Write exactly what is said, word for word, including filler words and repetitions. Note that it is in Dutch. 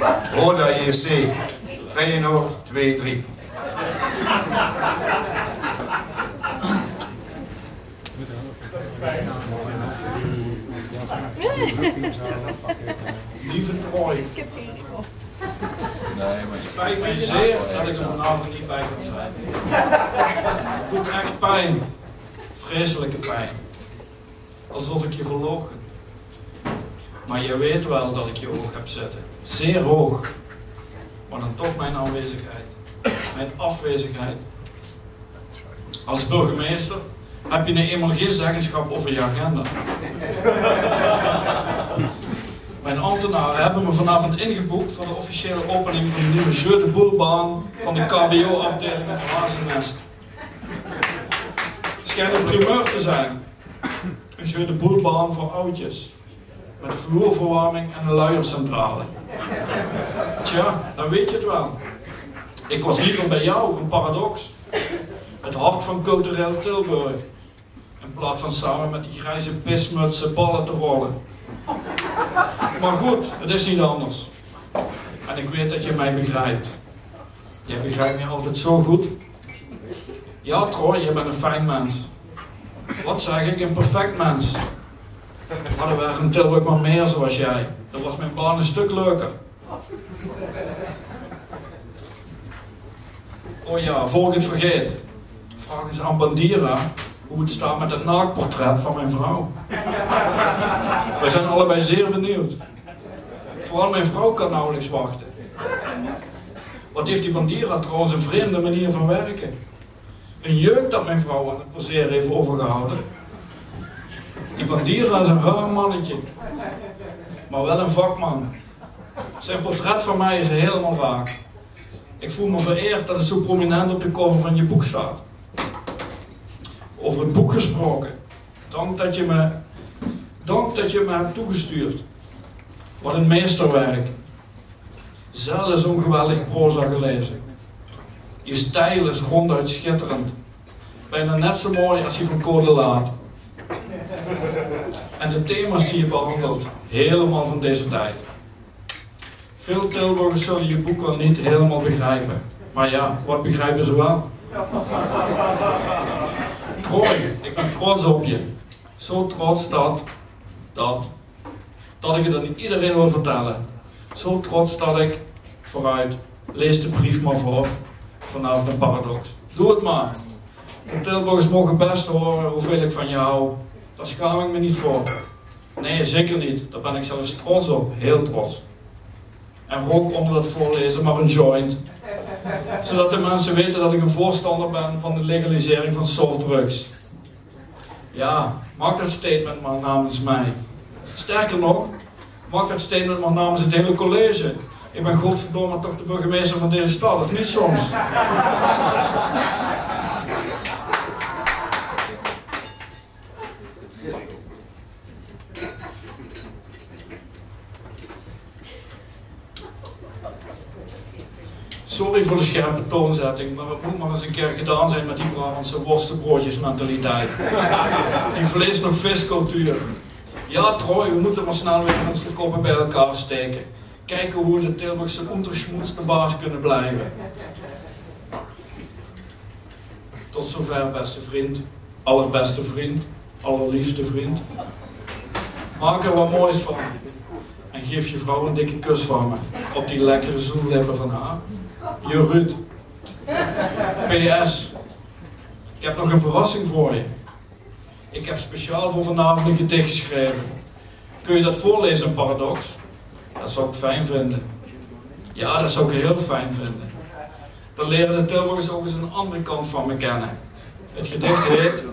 Roda J C, Feyenoord twee drie. Lieve Troy. Nee, maar het spijt mij zeer dat ik er vanavond niet bij kan zijn. Het doet echt pijn. Vreselijke pijn. Alsof ik je verloochen. Maar je weet wel dat ik je hoog heb zitten. Zeer hoog. Maar dan toch mijn aanwezigheid. Mijn afwezigheid. Als burgemeester heb je nu eenmaal geen zeggenschap over je agenda. Mijn ambtenaren hebben me vanavond ingeboekt voor de officiële opening van de nieuwe Jeu de Boulebaan van de K B O-afdeling met Hazennest. Het schijnt een primeur te zijn. Een Jeu de Boulebaan voor oudjes. Met vloerverwarming en een luiercentrale. Tja, dan weet je het wel. Ik was liever bij jou, een paradox. Het hart van cultureel Tilburg. In plaats van samen met die grijze pismutsen ballen te rollen. Maar goed, het is niet anders. En ik weet dat je mij begrijpt. Jij begrijpt me altijd zo goed. Ja, Troy, je bent een fijn mens. Wat zeg ik, een perfect mens. Hadden we er in Tilburg maar meer zoals jij, dan was mijn baan een stuk leuker. Oh ja, voor ik het vergeet. Vraag eens aan Bandira hoe het staat met het naaktportret van mijn vrouw. We zijn allebei zeer benieuwd. Vooral mijn vrouw kan nauwelijks wachten. Wat heeft die Bandira trouwens een vreemde manier van werken. Een jeuk dat mijn vrouw aan het poseren heeft overgehouden. Die Bandira is een raar mannetje. Maar wel een vakman. Zijn portret van mij is helemaal raak. Ik voel me vereerd dat het zo prominent op de cover van je boek staat. Over het boek gesproken. Dank dat je me, dank dat je me hebt toegestuurd. Wat een meesterwerk. Zelden zo'n geweldig proza gelezen. Je stijl is ronduit schitterend. Bijna net zo mooi als die van Code Laat. En de thema's die je behandelt, helemaal van deze tijd. Veel Tilburgers zullen je boek wel niet helemaal begrijpen. Maar ja, wat begrijpen ze wel? Troy, ik ben trots op je. Zo trots dat, dat, dat ik het aan iedereen wil vertellen. Zo trots dat ik, vooruit, lees de brief maar voor, vanavond een paradox. Doe het maar. De Tilburgers mogen best horen hoeveel ik van je hou. Daar schaam ik me niet voor. Nee, zeker niet. Daar ben ik zelfs trots op. Heel trots. En rook onder het voorlezen maar een joint. Zodat de mensen weten dat ik een voorstander ben van de legalisering van softdrugs. Ja, maak dat statement maar namens mij. Sterker nog, maak dat statement maar namens het hele college. Ik ben godverdomme toch de burgemeester van deze stad, of niet soms? Sorry voor de scherpe toonzetting, maar het moet maar eens een keer gedaan zijn met die Brabantse worstenbroodjesmentaliteit. Die vlees nog viscultuur. Ja, Troy, we moeten maar snel weer onze koppen bij elkaar steken. Kijken hoe we de Tilburgse unterschmoets de baas kunnen blijven. Tot zover, beste vriend. Allerbeste vriend. Allerliefste vriend. Maak er wat moois van. En geef je vrouw een dikke kus van me. Op die lekkere zoenlippen van haar. Je Ruud. P S. Ik heb nog een verrassing voor je. Ik heb speciaal voor vanavond een gedicht geschreven. Kun je dat voorlezen, een paradox? Dat zou ik fijn vinden. Ja, dat zou ik heel fijn vinden. Dan leren de Tilburgers ook eens een andere kant van me kennen. Het gedicht heet...